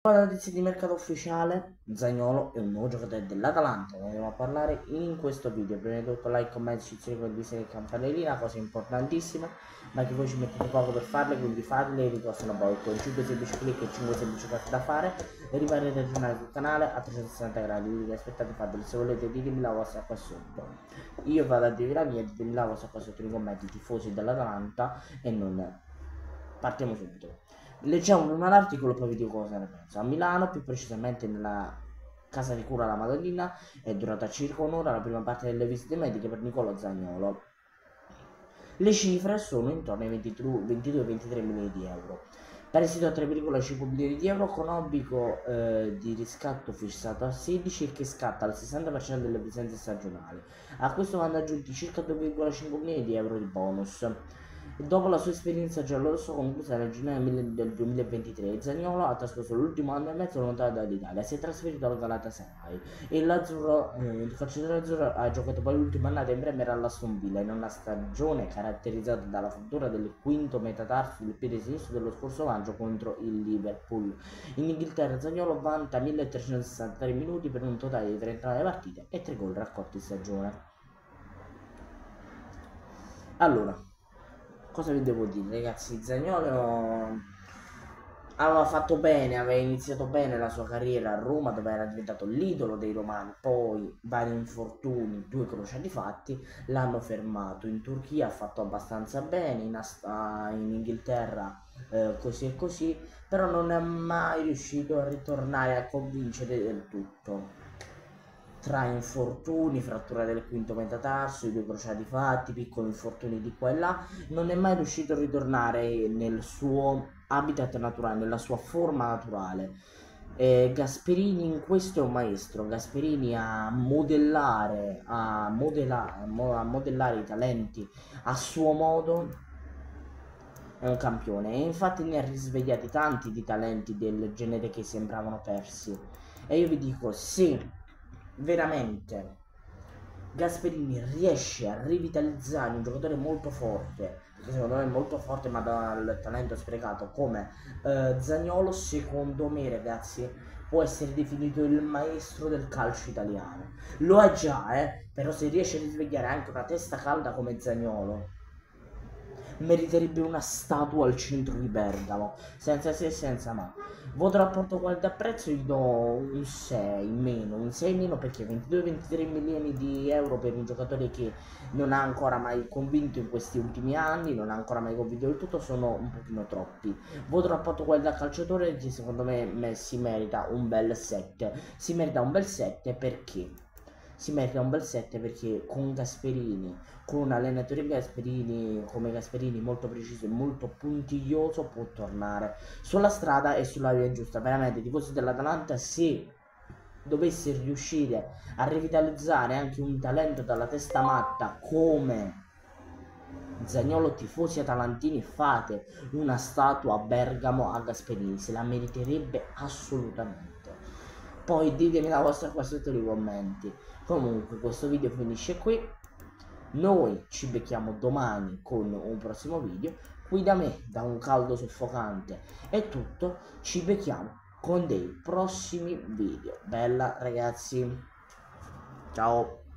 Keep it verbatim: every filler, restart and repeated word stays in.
La notizia di mercato ufficiale, Zaniolo è un nuovo giocatore dell'Atalanta, ne andiamo a parlare in questo video. Prima di tutto like, commenti, iscrizione, condivisione e campanellina, cose importantissime, ma che voi ci mettete poco per farle, quindi fatele, vi costano poi con cinque semplici clic e cinque semplici cose da fare e rimanete aggiornati sul canale a trecentosessanta gradi, quindi aspettate, fatelo, se volete ditemi la vostra qua sotto. Io vado a dirvi la mia, ditemi la vostra qua sotto nei commenti, tifosi dell'Atalanta, e non partiamo subito. Leggiamo un articolo, poi vi dico cosa ne penso. A Milano, più precisamente nella casa di cura La Madonnina, è durata circa un'ora la prima parte delle visite mediche per Nicolò Zaniolo. Le cifre sono intorno ai ventidue ventitré milioni di euro. Prestito a tre virgola cinque milioni di euro con obbligo eh, di riscatto fissato a sedici e che scatta al sessanta per cento delle presenze stagionali. A questo vanno aggiunti circa due virgola cinque milioni di euro di bonus. Dopo la sua esperienza giallorosso conclusa nel gennaio del duemilaventitré, Zaniolo ha trascorso l'ultimo anno e mezzo lontano dall'Italia, si è trasferito al Galatasaray e l'azzurro, eh, il calciatore azzurro ha giocato poi l'ultima annata in Premier all'Aston Villa in una stagione caratterizzata dalla frattura del quinto metatarso del piede sinistro dello scorso maggio contro il Liverpool. In Inghilterra Zaniolo vanta milletrecentosessantatré minuti per un totale di trentanove partite e tre gol raccolti in stagione. Allora, cosa vi devo dire, ragazzi? Zaniolo aveva fatto bene, aveva iniziato bene la sua carriera a Roma, dove era diventato l'idolo dei romani. Poi vari infortuni, due crociati fatti, l'hanno fermato. In Turchia ha fatto abbastanza bene, in, in Inghilterra eh, così e così, però non è mai riuscito a ritornare a convincere del tutto. Tra infortuni, frattura del quinto metatarso, i due crociati fatti, piccoli infortuni di qua e là, non è mai riuscito a ritornare nel suo habitat naturale, nella sua forma naturale. Eh, Gasperini in questo è un maestro. Gasperini a modellare, a modellare, a modellare i talenti a suo modo è un campione, e infatti ne ha risvegliati tanti di talenti del genere che sembravano persi. E io vi dico, sì, veramente Gasperini riesce a rivitalizzare un giocatore molto forte, che secondo me è molto forte ma dal talento sprecato, come eh, Zaniolo. Secondo me, ragazzi, può essere definito il maestro del calcio italiano. Lo è già, eh, però se riesce a risvegliare anche una testa calda come Zaniolo, meriterebbe una statua al centro di Bergamo, senza se e senza ma. Voto rapporto qualità prezzo gli do un sei meno, un sei meno, perché ventidue ventitré milioni di euro per un giocatore che non ha ancora mai convinto in questi ultimi anni, non ha ancora mai convinto del tutto, sono un pochino troppi. Voto rapporto qualità calciatore che secondo me, me si merita un bel sette, si merita un bel sette perché? Si merita un bel sette perché con Gasperini, con un allenatore Gasperini come Gasperini molto preciso e molto puntiglioso, può tornare sulla strada e sulla via giusta. Veramente, i tifosi dell'Atalanta, se dovesse riuscire a rivitalizzare anche un talento dalla testa matta come Zaniolo, tifosi atalantini, fate una statua a Bergamo a Gasperini, se la meriterebbe assolutamente. Poi ditemi la vostra qua sotto nei commenti. Comunque questo video finisce qui, noi ci becchiamo domani con un prossimo video. Qui da me, da un caldo soffocante, è tutto, ci becchiamo con dei prossimi video. Bella ragazzi, ciao.